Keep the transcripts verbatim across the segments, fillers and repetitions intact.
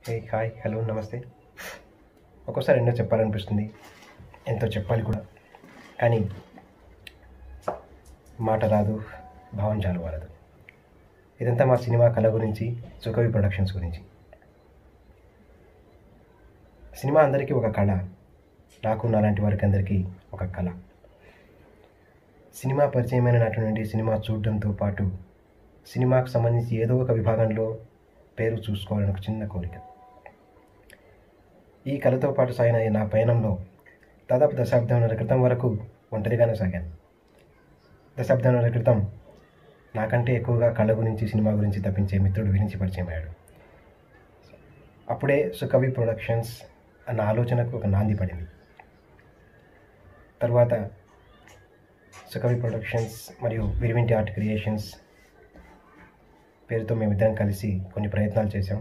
Hey hi hello నమస్తే. ఒక్కోసారి ఎన్నో చెప్పాలనిపిస్తుంది, ఎంతో చెప్పాలి కూడా, కానీ మాట రాదు, భావం చాలు వారదు. ఇదంతా మా సినిమా కళ గురించి, సుకవి ప్రొడక్షన్స్ గురించి. సినిమా అందరికీ ఒక కళ, నాకు నాలాంటి వారికి అందరికీ ఒక కళ. సినిమా పరిచయమైన నాటి నుండి సినిమా చూడడంతో పాటు సినిమాకు సంబంధించి ఏదో ఒక విభాగంలో పేరు చూసుకోవాలని ఒక చిన్న కోరిక. ఈ కళతో పాటు సాగిన నా పయనంలో దాదాపు దశాబ్దాల క్రితం వరకు ఒంటరిగానే సాగాను. దశాబ్దాల క్రితం నాకంటే ఎక్కువగా కళ గురించి, సినిమా గురించి తప్పించే మిత్రుడు గురించి పరిచయం అయ్యాడు. అప్పుడే సుకవి ప్రొడక్షన్స్ అన్న ఆలోచనకు ఒక నాంది పడింది. తర్వాత సుకవి ప్రొడక్షన్స్ మరియు విరివింటి ఆర్ట్ క్రియేషన్స్ పేరుతో మేమిద్దరం కలిసి కొన్ని ప్రయత్నాలు చేశాం.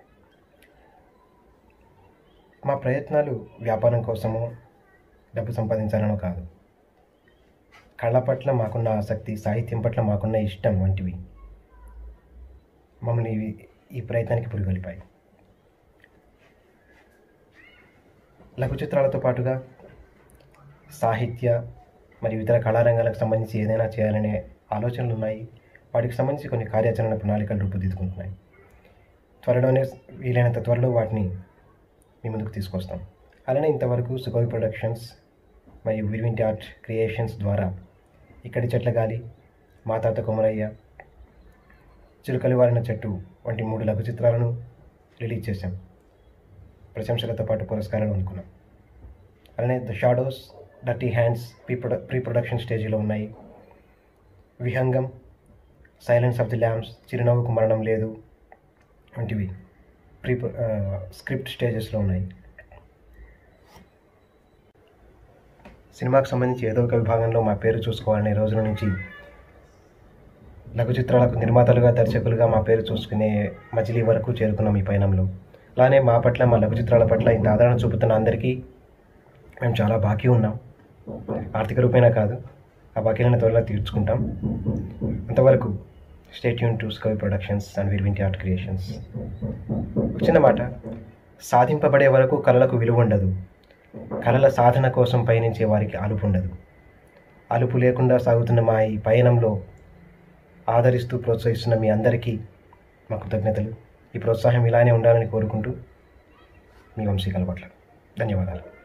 మా ప్రయత్నాలు వ్యాపారం కోసమో డబ్బు సంపాదించాలనో కాదు. కళ పట్ల మాకున్న ఆసక్తి, సాహిత్యం పట్ల మాకున్న ఇష్టం వంటివి మమ్మల్ని ఈ ప్రయత్నానికి పురిగొల్పాయి. లఘు చిత్రాలతో పాటుగా సాహిత్య మరియు ఇతర కళారంగాలకు సంబంధించి ఏదైనా చేయాలనే ఆలోచనలు ఉన్నాయి. వాటికి సంబంధించి కొన్ని కార్యాచరణ ప్రణాళికలు రూపుదిద్దుకుంటున్నాయి. త్వరలోనే వీలైనంత త్వరలో వాటిని మీ ముందుకు తీసుకొస్తాం. అలానే ఇంతవరకు సుకవి ప్రొడక్షన్స్ మరియు విరివింటి ఆర్ట్ క్రియేషన్స్ ద్వారా ఇక్కడి చెట్ల గాలి, మా తాత కొమరయ్య, చిలుకలు వారిన చెట్టు వంటి మూడు లఘు చిత్రాలను రిలీజ్ చేశాం. ప్రశంసలతో పాటు పురస్కారాలు అందుకున్నాం. అలానే the shadows, dirty hands pre prod pre production స్టేజ్లో ఉన్నాయి. Vihangam, silence of the lambs, చిరునవ్వుకు మరణం లేదు వంటివి ప్రీ స్క్రిప్ట్ స్టేజెస్లో ఉన్నాయి. సినిమాకు సంబంధించి ఏదో ఒక విభాగంలో మా పేరు చూసుకోవాలనే రోజుల నుంచి లఘు చిత్రాలకు నిర్మాతలుగా, దర్శకులుగా మా పేరు చూసుకునే మజిలీ వరకు చేరుకున్నాం ఈ పయనంలో. అలానే మా పట్ల, మా లఘు చిత్రాల పట్ల ఇంత ఆదరణ చూపుతున్న అందరికీ మేము చాలా బాకీ ఉన్నాం. ఆర్థిక రూపేణా కాదు, ఆ బాకీలను త్వరలో తీర్చుకుంటాం. అంతవరకు stay tune to Sukavi productions and Virivinti art creations. చిన్న మాట, సాధింపబడే వరకు కళలకు విలువ ఉండదు. కళల సాధన కోసం పయనించే వారికి అలుపు ఉండదు. అలుపు లేకుండా సాగుతున్న మా ఈ పయనంలో ఆదరిస్తూ ప్రోత్సహిస్తున్న మీ అందరికీ మా కృతజ్ఞతలు. ఈ ప్రోత్సాహం ఇలానే ఉండాలని కోరుకుంటూ మీ వంశీ కలపట్ల. ధన్యవాదాలు.